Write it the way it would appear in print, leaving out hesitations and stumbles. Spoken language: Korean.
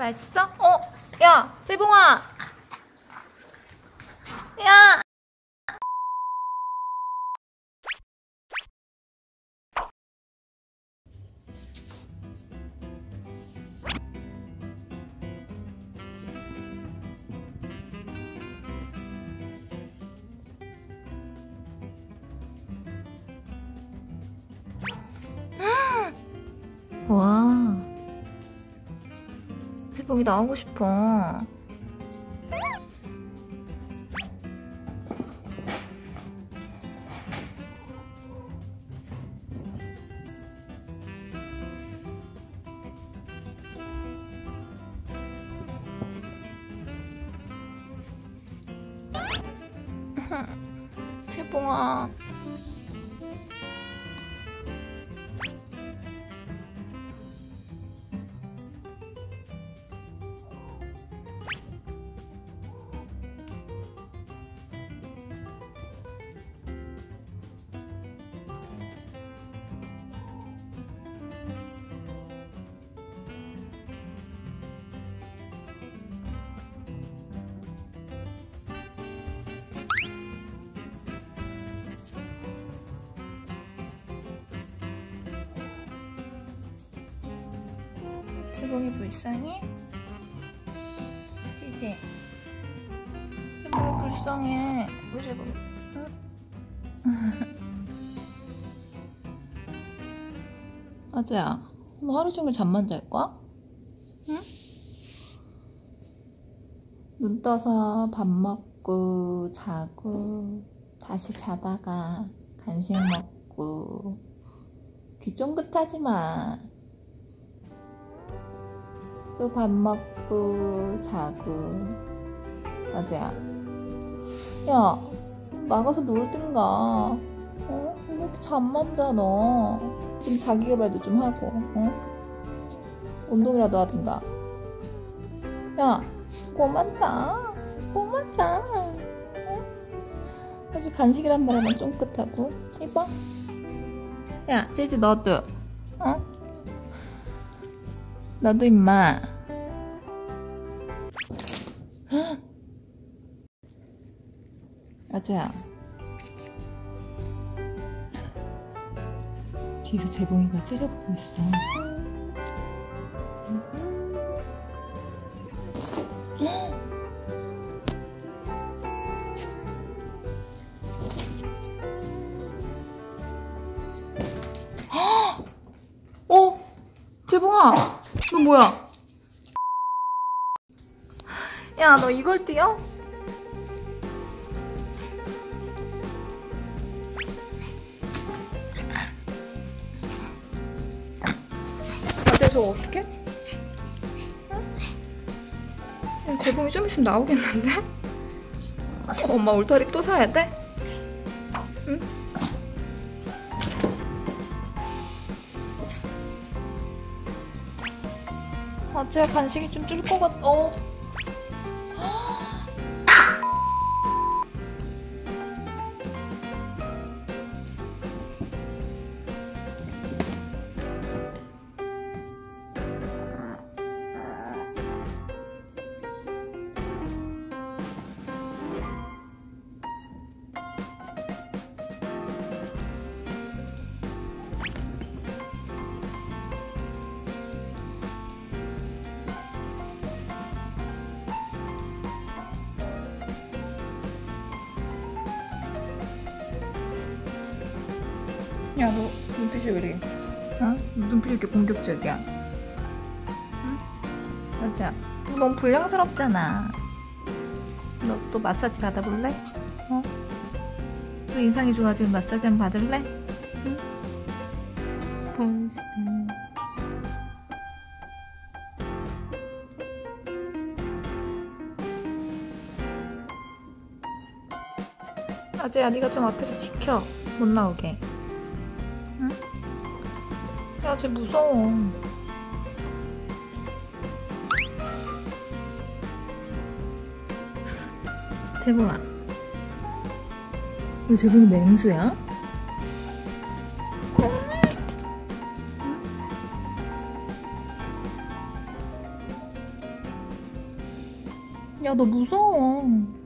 맛있어? 야, 재봉아! 야! 와, 재봉이 나오고 싶어. 재봉아. 재봉이 불쌍해? 찌지? 재봉이 불쌍해. 우리 재봉이. 응? 아재야, 너 하루 종일 잠만 잘 거야? 응? 눈 떠서 밥 먹고 자고 다시 자다가 간식 먹고 귀 쫑긋하지 마. 또 밥 먹고 자고. 아재야, 야, 나가서 놀든가. 왜 이렇게 잠만 자 너? 지금 자기계발도 좀 하고, 운동이라도 하든가. 야, 그만 자. 그만 자. 아주 간식이란 말에만 쫑긋하고. 이봐. 야, 찌지 너도. 너도 임마. 아재야, 뒤에서 재봉이가 째려보고 있어. 재봉아, 너 뭐야? 야, 너 이걸 띄어? 아재, 저거 어떡해? 응? 재봉이 좀 있으면 나오겠는데? 엄마 울타리 또 사야 돼? 응? 아재야, 간식이 좀 줄 것 같... 야, 너 눈빛이 왜 이래? 눈빛이 이렇게 공격적이야? 응? 맞아. 너 너무 불량스럽잖아. 너 또 마사지 받아볼래? 또 인상이 좋아지는 마사지 한번 받을래? 응? 벌써. 아재야, 네가 좀 앞에서 지켜. 못 나오게. 응? 야, 쟤 무서워. 재봉아, 우리 재봉이 맹수야? 야, 너 무서워.